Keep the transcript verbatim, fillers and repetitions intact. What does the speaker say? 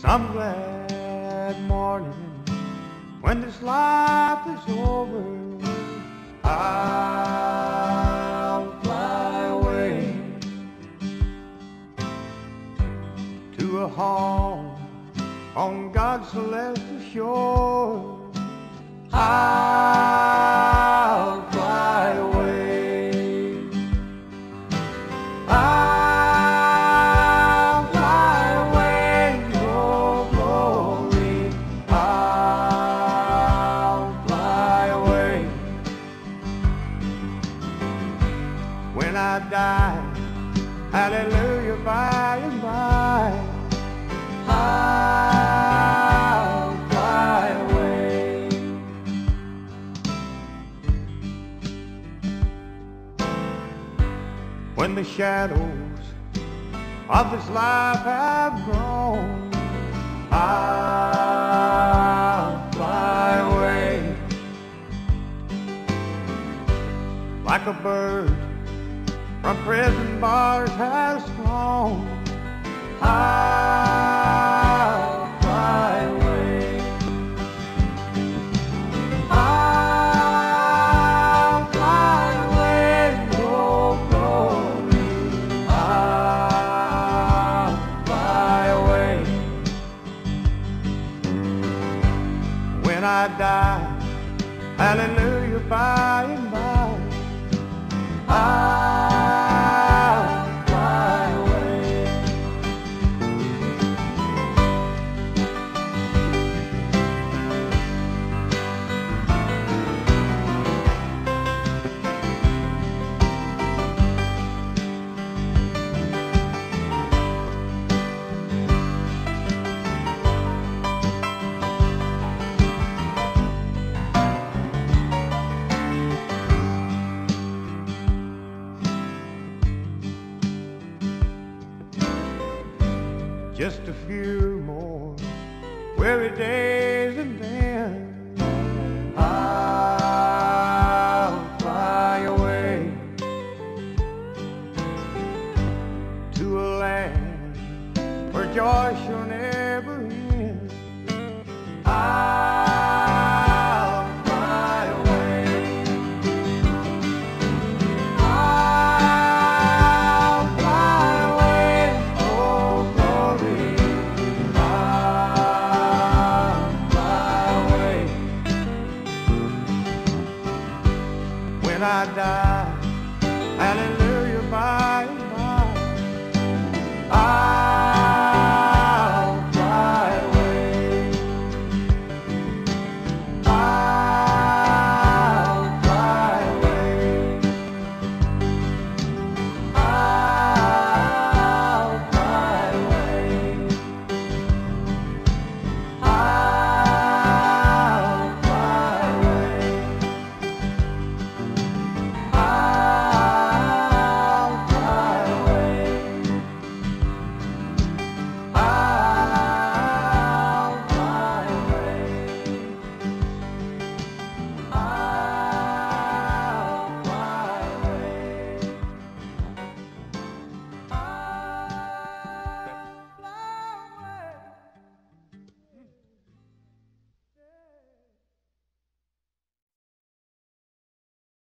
Some glad morning when this life is over, I'll fly away to a home on God's celestial shore. I'll fly away. I'll fly away in your glory. I'll fly away. When I die, hallelujah, by and by, I'll fly away. When the shadows of this life have grown, I'll fly away. Like a bird from prison bars has flown, I'll fly away. I'll fly away in your glory. I'll fly away. When I die, hallelujah, by and by, I'll fly away. Just a few more weary days and then I'll fly away to a land where joy shall never